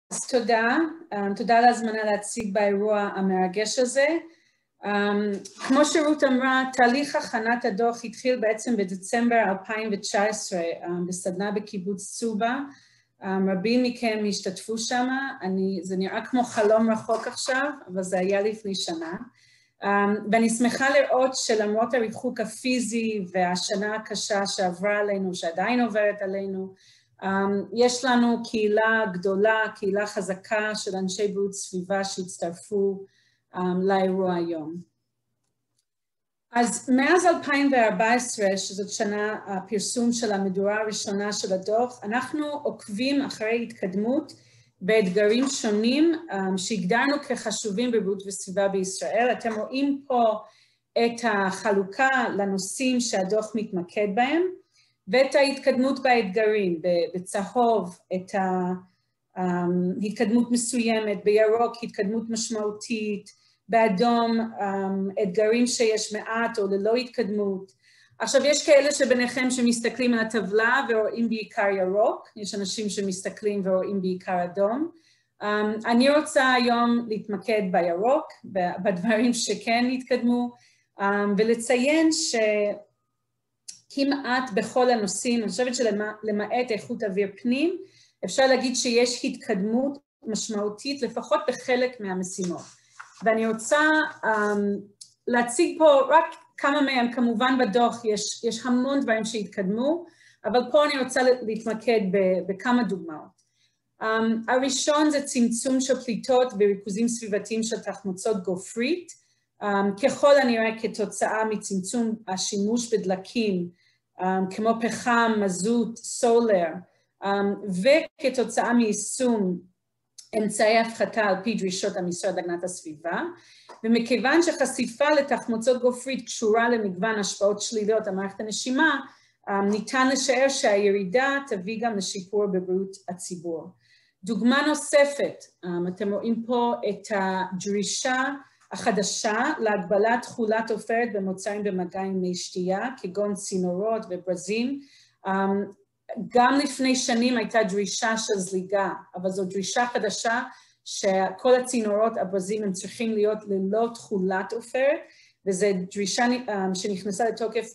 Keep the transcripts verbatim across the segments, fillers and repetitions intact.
אז תודה, תודה על ההזמנה להציג באירוע המרגש הזה. כמו שרות אמרה, תהליך הכנת הדוח התחיל בעצם בדצמבר אלפיים תשע עשרה בסדנה בקיבוץ צובה. רבים מכם השתתפו שם, אני, זה נראה כמו חלום רחוק עכשיו, אבל זה היה לפני שנה. ואני שמחה לראות שלמרות הריחוק הפיזי והשנה הקשה שעברה עלינו, שעדיין עוברת עלינו, יש לנו קהילה גדולה, קהילה חזקה של אנשי בריאות סביבה שהצטרפו לאירוע היום. אז מאז אלפיים וארבע עשרה, שזאת שנה הפרסום של המדורה הראשונה של הדוח, אנחנו עוקבים אחרי התקדמות באתגרים שונים שהגדרנו כחשובים בבריאות וסביבה בישראל. אתם רואים פה את החלוקה לנושאים שהדוח מתמקד בהם, ואת ההתקדמות באתגרים, בצהוב, את ההתקדמות מסוימת, בירוק התקדמות משמעותית, באדום אתגרים שיש מעט או ללא התקדמות. עכשיו יש כאלה שביניכם שמסתכלים על הטבלה ורואים בעיקר ירוק, יש אנשים שמסתכלים ורואים בעיקר אדום. אני רוצה היום להתמקד בירוק, בדברים שכן התקדמו, ולציין ש... כמעט בכל הנושאים, אני חושבת שלמעט איכות אוויר פנים, אפשר להגיד שיש התקדמות משמעותית, לפחות בחלק מהמשימות. ואני רוצה um, להציג פה רק כמה מהם, כמובן בדוח יש, יש המון דברים שהתקדמו, אבל פה אני רוצה להתמקד בכמה דוגמאות. Um, הראשון זה צמצום של פליטות בריכוזים סביבתיים של תחמוצות גופרית, um, ככל הנראה כתוצאה מצמצום השימוש בדלקים, um, כמו פחם, מזוט, סולר, um, וכתוצאה מיישום אמצעי הפחתה על פי דרישות המשרד להגנת הסביבה, ומכיוון שחשיפה לתחמוצות גופרית קשורה למגוון השפעות שליליות על מערכת הנשימה, um, ניתן לשער שהירידה תביא גם לשיפור בבריאות הציבור. דוגמה נוספת, um, אתם רואים פה את הדרישה החדשה להגבלת תכולת עופרת במוצרים במגע עם מי שתייה, כגון צינורות וברזים. גם לפני שנים הייתה דרישה של זליגה, אבל זו דרישה חדשה שכל הצינורות, הברזים, הם צריכים להיות ללא תכולת עופרת, וזו דרישה שנכנסה לתוקף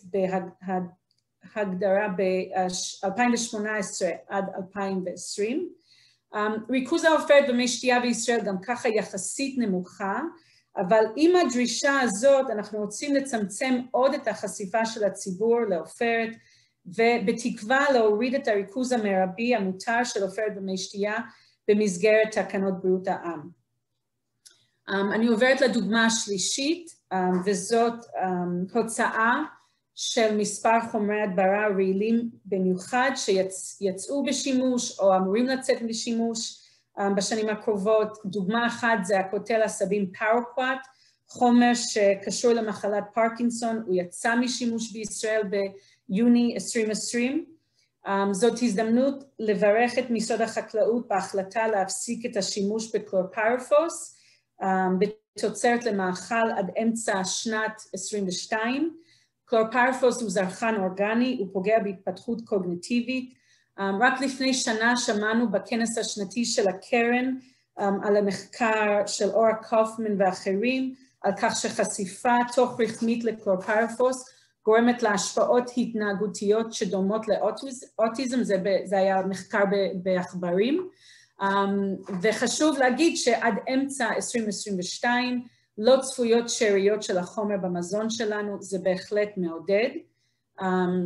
בהגדרה ב-אלפיים שמונה עשרה עד אלפיים ועשרים. ריכוז העופרת במי שתייה בישראל גם ככה יחסית נמוכה, אבל עם הדרישה הזאת אנחנו רוצים לצמצם עוד את החשיפה של הציבור לעופרת, ובתקווה להוריד את הריכוז המרבי המותר של עופרת במי שתייה במסגרת תקנות בריאות העם. אני עוברת לדוגמה השלישית, וזאת הוצאה של מספר חומרי הדברה רעילים במיוחד שיצאו בשימוש או אמורים לצאת בשימוש, בשנים הקרובות. דוגמה אחת זה הקוטל עשבים פאורקוואט, חומר שקשור למחלת פרקינסון, הוא יצא משימוש בישראל ביוני עשרים עשרים. זאת הזדמנות לברך את משרד החקלאות בהחלטה להפסיק את השימוש בקלורפירופוס, בתוצרת למאכל עד אמצע שנת עשרים ושתיים. קלורפירופוס הוא זרחן אורגני, הוא פוגע בהתפתחות קוגניטיבית. Um, רק לפני שנה שמענו בכנס השנתי של הקרן um, על המחקר של אורה קופמן ואחרים, על כך שחשיפה תוך רחמית לקלורפירופוס גורמת להשפעות התנהגותיות שדומות לאוטיזם, זה, זה היה מחקר בעכברים, um, וחשוב להגיד שעד אמצע עשרים עשרים ושתיים לא צפויות שאריות של החומר במזון שלנו, זה בהחלט מעודד. Um,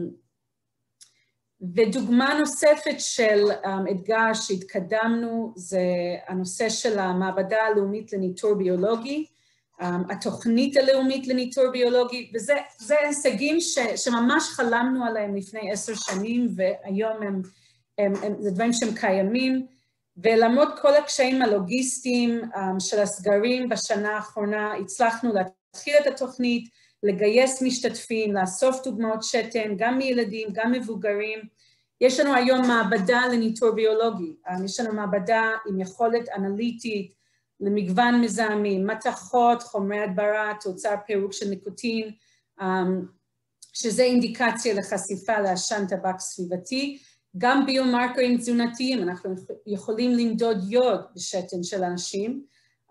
ודוגמה נוספת של um, אתגר שהתקדמנו זה הנושא של המעבדה הלאומית לניטור ביולוגי, um, התוכנית הלאומית לניטור ביולוגי, וזה זה הישגים ש, שממש חלמנו עליהם לפני עשר שנים, והיום הם, הם, הם, זה דברים שהם קיימים, ולמרות כל הקשיים הלוגיסטיים um, של הסגרים בשנה האחרונה, הצלחנו להתחיל את התוכנית, לגייס משתתפים, לאסוף דוגמאות שתן, גם מילדים, גם מבוגרים. יש לנו היום מעבדה לניטור ביולוגי, יש לנו מעבדה עם יכולת אנליטית למגוון מזהמים, מתכות, חומרי הדברה, תוצר פירוק של ניקוטין, שזה אינדיקציה לחשיפה לעשן טבק סביבתי. גם ביומרקרים תזונתיים, אנחנו יכולים למדוד יוד בשתן של אנשים,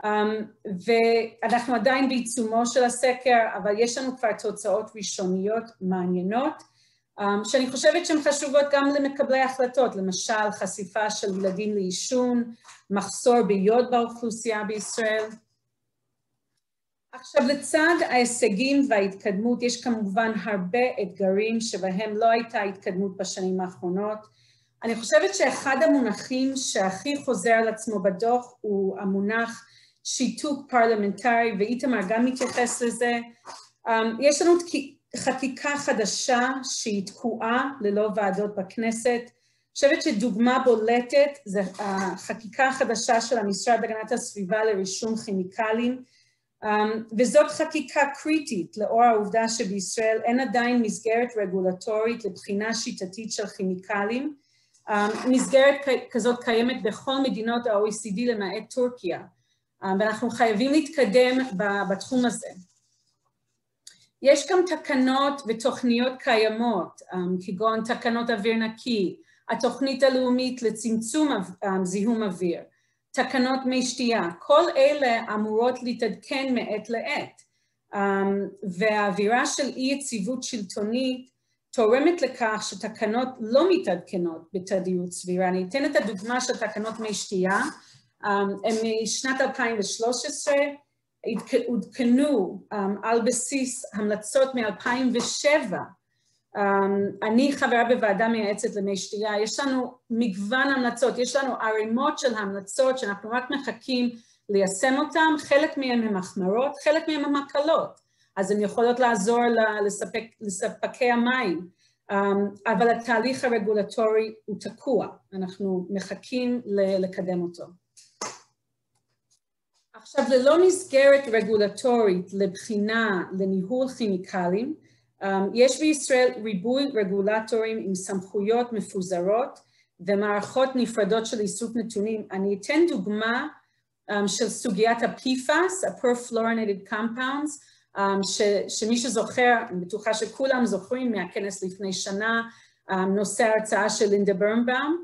ואנחנו עדיין בעיצומו של הסקר, אבל יש לנו כבר תוצאות ראשוניות מעניינות, שאני חושבת שהן חשובות גם למקבלי החלטות, למשל חשיפה של ילדים לעישון, מחסור ביוד באוכלוסייה בישראל. עכשיו לצד ההישגים וההתקדמות יש כמובן הרבה אתגרים שבהם לא הייתה התקדמות בשנים האחרונות. אני חושבת שאחד המונחים שהכי חוזר על עצמו בדוח הוא המונח שיתוק פרלמנטרי, ואיתמר גם מתייחס לזה. יש לנו חקיקה חדשה שהיא תקועה ללא ועדות בכנסת. אני חושבת שדוגמה בולטת זה החקיקה החדשה של המשרד להגנת הסביבה לרישום כימיקלים, וזאת חקיקה קריטית לאור העובדה שבישראל אין עדיין מסגרת רגולטורית לבחינה שיטתית של כימיקלים. מסגרת כזאת קיימת בכל מדינות ה-או אי סי די למעט טורקיה, ואנחנו חייבים להתקדם בתחום הזה. יש גם תקנות ותוכניות קיימות, כגון תקנות אוויר נקי, התוכנית הלאומית לצמצום זיהום אוויר, תקנות מי שתייה, כל אלה אמורות להתעדכן מעת לעת, והאווירה של אי יציבות שלטונית תורמת לכך שתקנות לא מתעדכנות בתדירות סבירה. אני אתן את הדוגמה של תקנות מי שתייה, הן משנת אלפיים ושלוש עשרה, עודכנו על בסיס המלצות מ-אלפיים ושבע, אני חברה בוועדה מייעצת למי שתייה, יש לנו מגוון המלצות, יש לנו ערימות של המלצות שאנחנו רק מחכים ליישם אותן, חלק מהן הן מחמרות, חלק מהן הן הקלות, אז הן יכולות לעזור לספק, לספקי המים, אבל התהליך הרגולטורי הוא תקוע, אנחנו מחכים לקדם אותו. עכשיו, ללא מסגרת רגולטורית לבחינה לניהול כימיקלים, יש בישראל ריבוי רגולטורים עם סמכויות מפוזרות ומערכות נפרדות של איסוף נתונים. אני אתן דוגמה של סוגיית ה-פי פאס, ה-perfluorinated compounds, שמי שזוכר, אני בטוחה שכולם זוכרים מהכנס לפני שנה, נושא ההרצאה של לינדה ברנבאום,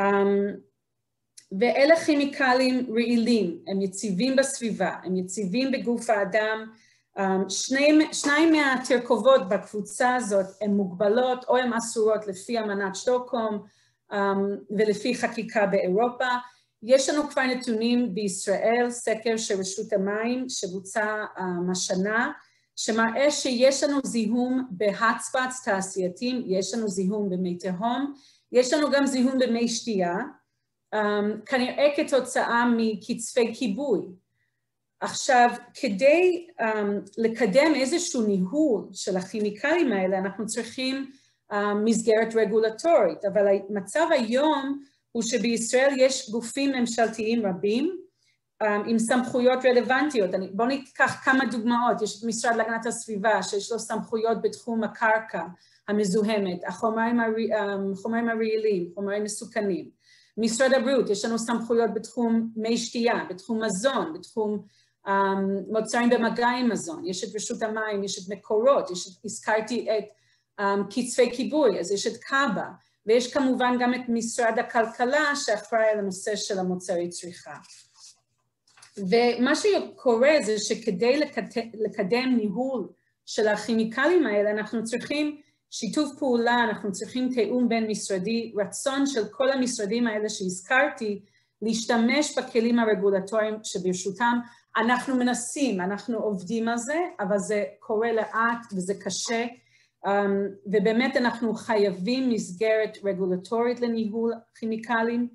ואלה כימיקלים רעילים, הם יציבים בסביבה, הם יציבים בגוף האדם, שני, שניים מהתרכובות בקבוצה הזאת הן מוגבלות או הן אסורות לפי אמנת שטוקהולם ולפי חקיקה באירופה. יש לנו כבר נתונים בישראל, סקר של רשות המים שבוצע השנה, שמראה שיש לנו זיהום בהטספאטס תעשייתיים, יש לנו זיהום במי תהום, יש לנו גם זיהום במי שתייה, כנראה כתוצאה מקצפי כיבוי. עכשיו, כדי um, לקדם איזשהו ניהול של הכימיקלים האלה, אנחנו צריכים um, מסגרת רגולטורית, אבל המצב היום הוא שבישראל יש גופים ממשלתיים רבים um, עם סמכויות רלוונטיות. אני, בואו ניקח כמה דוגמאות, יש משרד להגנת הסביבה שיש לו סמכויות בתחום הקרקע המזוהמת, החומרים, um, חומרים הרעילים, חומרים מסוכנים. משרד הבריאות, יש לנו סמכויות בתחום מי שתייה, בתחום מזון, בתחום um, מוצרים במגע עם מזון, יש את רשות המים, יש את מקורות, יש את, הזכרתי את um, קצפי כיבוי, אז יש את קאבה, ויש כמובן גם את משרד הכלכלה שאחראי על הנושא של המוצרי צריכה. ומה שקורה זה שכדי לקדם ניהול של הכימיקלים האלה, אנחנו צריכים שיתוף פעולה, אנחנו צריכים תיאום בין משרדי, רצון של כל המשרדים האלה שהזכרתי, להשתמש בכלים הרגולטוריים שברשותם. אנחנו מנסים, אנחנו עובדים על זה, אבל זה קורה לאט וזה קשה, ובאמת אנחנו חייבים מסגרת רגולטורית לניהול כימיקלים,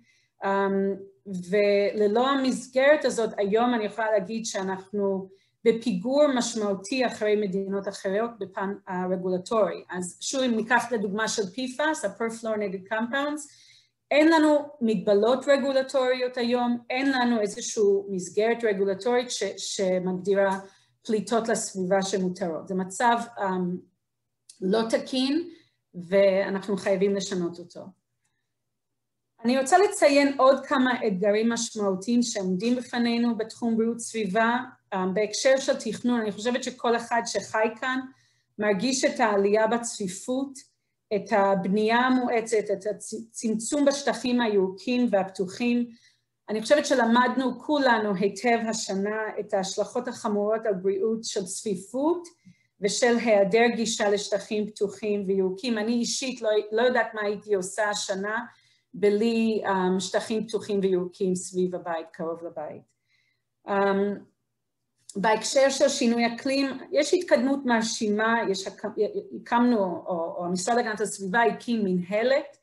וללא המסגרת הזאת, היום אני יכולה להגיד שאנחנו בפיגור משמעותי אחרי מדינות אחרות בפן הרגולטורי. אז שוב, אם ניקח את הדוגמה של פי פאס, ה-perfluorinated compounds, אין לנו מגבלות רגולטוריות היום, אין לנו איזושהי מסגרת רגולטורית ש, שמגדירה פליטות לסביבה שמותרות. זה מצב um, לא תקין, ואנחנו חייבים לשנות אותו. אני רוצה לציין עוד כמה אתגרים משמעותיים שעומדים בפנינו בתחום בריאות סביבה, בהקשר של תכנון. אני חושבת שכל אחד שחי כאן מרגיש את העלייה בצפיפות, את הבנייה המואצת, את הצמצום בשטחים הירוקים והפתוחים. אני חושבת שלמדנו כולנו היטב השנה את ההשלכות החמורות על בריאות של צפיפות ושל היעדר גישה לשטחים פתוחים וירוקים. אני אישית לא, לא יודעת מה הייתי עושה השנה בלי um, שטחים פתוחים וירוקים סביב הבית, קרוב לבית. Um, בהקשר של שינוי אקלים, יש התקדמות מרשימה, יש, הקמנו, או, או המשרד להגנת הסביבה הקים מנהלת,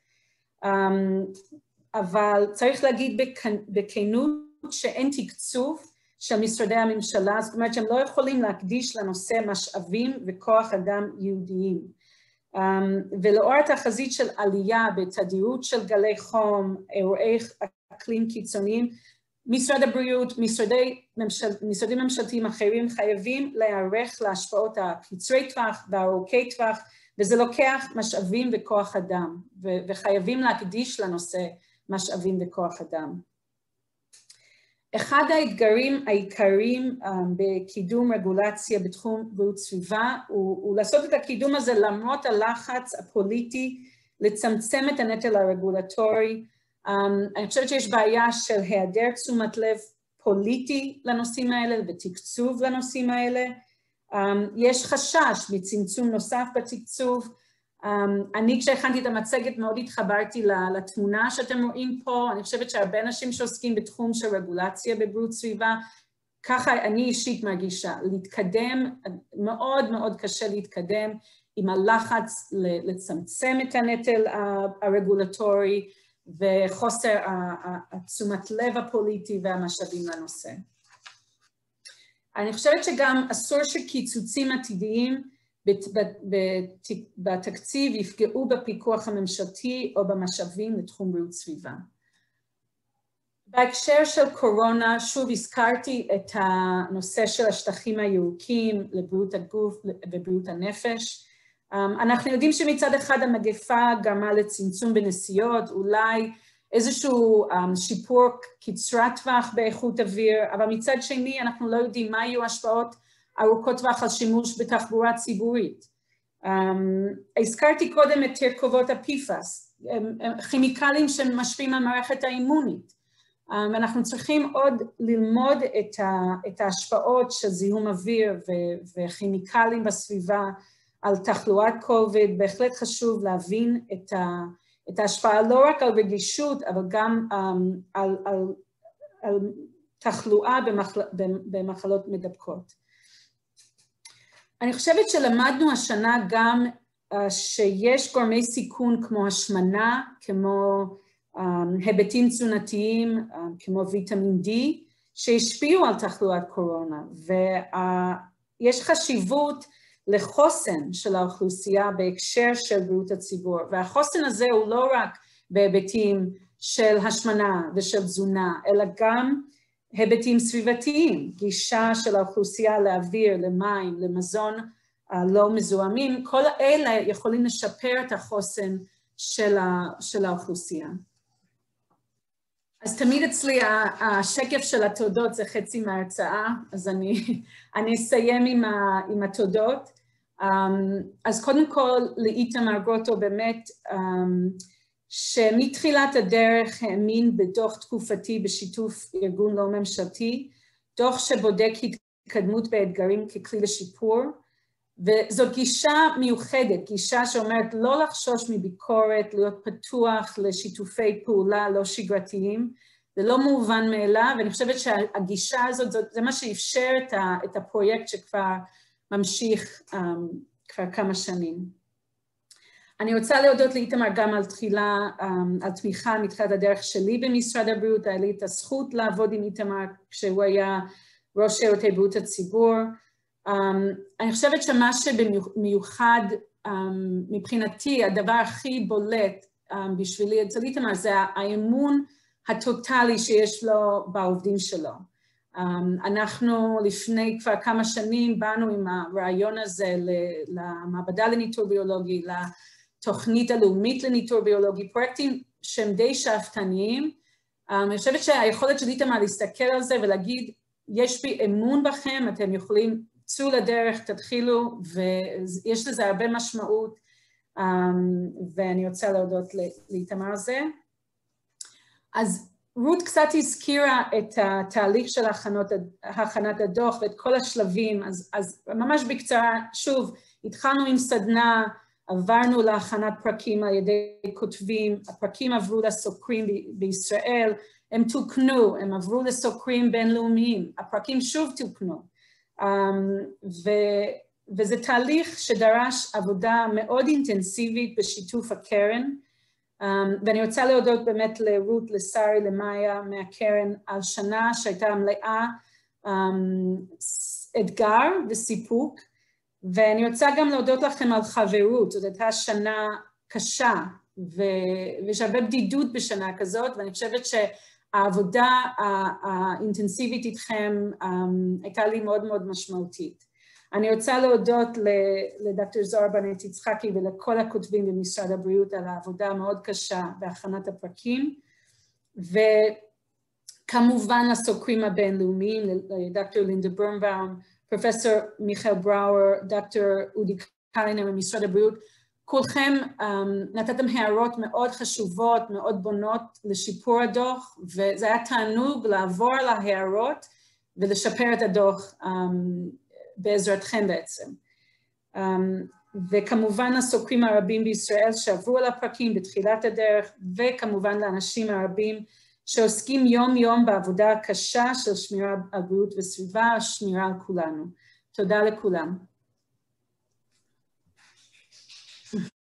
אבל צריך להגיד בכנות שאין תקצוב של משרדי הממשלה, זאת אומרת שהם לא יכולים להקדיש לנושא משאבים וכוח אדם יהודיים. ולאור התחזית של עלייה בתדירות של גלי חום, אירועי אקלים קיצוניים, משרד הבריאות, משרדי ממשל, משרדים ממשלתיים אחרים חייבים להיערך להשפעות הקצרי טווח והארוכי טווח, וזה לוקח משאבים וכוח אדם, ו- וחייבים להקדיש לנושא משאבים וכוח אדם. אחד האתגרים העיקריים um, בקידום רגולציה בתחום בריאות סביבה, הוא, הוא לעשות את הקידום הזה למרות הלחץ הפוליטי, לצמצם את הנטל הרגולטורי. Um, אני חושבת שיש בעיה של היעדר תשומת לב פוליטי לנושאים האלה ותקצוב לנושאים האלה. Um, יש חשש מצמצום נוסף בתקצוב. Um, אני כשהכנתי את המצגת מאוד התחברתי לתמונה שאתם רואים פה. אני חושבת שהרבה אנשים שעוסקים בתחום של רגולציה בבריאות סביבה, ככה אני אישית מרגישה, להתקדם, מאוד מאוד קשה להתקדם עם הלחץ לצמצם את הנטל הרגולטורי, וחוסר התשומת לב הפוליטי והמשאבים לנושא. אני חושבת שגם אסור שקיצוצים עתידיים בתקציב יפגעו בפיקוח הממשלתי או במשאבים לתחום בריאות סביבה. בהקשר של קורונה, שוב הזכרתי את הנושא של השטחים הירוקים לבריאות הגוף ובריאות הנפש. אנחנו יודעים שמצד אחד המגפה גרמה לצמצום בנסיעות, אולי איזשהו שיפור קצרת טווח באיכות אוויר, אבל מצד שני אנחנו לא יודעים מה יהיו השפעות ארוכות טווח על שימוש בתחבורה ציבורית. הזכרתי קודם את תרכובות ה-פי-פאס, כימיקלים שמשפיעים על מערכת האימונית, ואנחנו צריכים עוד ללמוד את ההשפעות של זיהום אוויר וכימיקלים בסביבה, על תחלואת קוביד. בהחלט חשוב להבין את, ה, את ההשפעה לא רק על רגישות, אבל גם um, על, על, על תחלואה במחל, במחלות מדבקות. אני חושבת שלמדנו השנה גם uh, שיש גורמי סיכון כמו השמנה, כמו um, היבטים תזונתיים, um, כמו ויטמין D, שהשפיעו על תחלואת קורונה, ויש uh, חשיבות לחוסן של האוכלוסייה בהקשר של בריאות הציבור, והחוסן הזה הוא לא רק בהיבטים של השמנה ושל תזונה, אלא גם היבטים סביבתיים, גישה של האוכלוסייה לאוויר, למים, למזון לא מזוהמים, כל אלה יכולים לשפר את החוסן של, ה, של האוכלוסייה. אז תמיד אצלי השקף של התודות זה חצי מההרצאה, אז אני, אני אסיים עם, ה, עם התודות. אז קודם כל לאיתמר גרוטו באמת, שמתחילת הדרך האמין בדוח תקופתי בשיתוף ארגון לא ממשלתי, דוח שבודק התקדמות באתגרים ככלי לשיפור, וזאת גישה מיוחדת, גישה שאומרת לא לחשוש מביקורת, להיות פתוח לשיתופי פעולה לא שגרתיים, זה לא מובן מאליו, ואני חושבת שהגישה הזאת, זה מה שאפשר את הפרויקט שכבר ממשיך um, כבר כמה שנים. אני רוצה להודות לאיתמר גם על תחילה, um, על תמיכה מתחילת הדרך שלי במשרד הבריאות, היה לי את הזכות לעבוד עם איתמר כשהוא היה ראש שירותי בריאות הציבור. Um, אני חושבת שמה שבמיוחד um, מבחינתי, הדבר הכי בולט um, בשבילי אצל איתמר זה האמון הטוטלי שיש לו בעובדים שלו. Um, אנחנו לפני כבר כמה שנים באנו עם הרעיון הזה למעבדה לניטור ביולוגי, לתוכנית הלאומית לניטור ביולוגי, פרויקטים שהם די שאפתניים. Um, אני חושבת שהיכולת של איתמר להסתכל על זה ולהגיד, יש בי אמון בכם, אתם יכולים צאו לדרך, תתחילו, ויש לזה הרבה משמעות. ואני רוצה להודות לאיתמר זה. אז רות קצת הזכירה את התהליך של הכנות, הכנת הדוח ואת כל השלבים, אז, אז ממש בקצרה, שוב, התחלנו עם סדנה, עברנו להכנת פרקים על ידי כותבים, הפרקים עברו לסוקרים ב- בישראל, הם תוקנו, הם עברו לסוקרים בינלאומיים, הפרקים שוב תוקנו, um, ו, וזה תהליך שדרש עבודה מאוד אינטנסיבית בשיתוף הקרן, um, ואני רוצה להודות באמת לרות, לשרי, למאיה מהקרן על שנה שהייתה מלאה um, אתגר וסיפוק, ואני רוצה גם להודות לכם על חברות, זאת הייתה שנה קשה, ויש הרבה בדידות בשנה כזאת, ואני חושבת שהעבודה האינטנסיבית איתכם הייתה לי מאוד מאוד משמעותית. אני רוצה להודות לדוקטור זוהר בנט יצחקי ולכל הכותבים במשרד הבריאות על העבודה המאוד קשה בהכנת הפרקים, וכמובן לסוקרים הבינלאומיים, לדוקטור לינדה ברנבאום, פרופסור מיכאל בראואר, דוקטור אודי קליינר ממשרד הבריאות, כולכם um, נתתם הערות מאוד חשובות, מאוד בונות לשיפור הדוח, וזה היה תענוג לעבור על ההערות ולשפר את הדוח um, בעזרתכם בעצם. Um, וכמובן הסוקרים הרבים בישראל שעברו על הפרקים בתחילת הדרך, וכמובן לאנשים הרבים שעוסקים יום יום בעבודה הקשה של שמירה על בריאות וסביבה, שמירה על כולנו. תודה לכולם.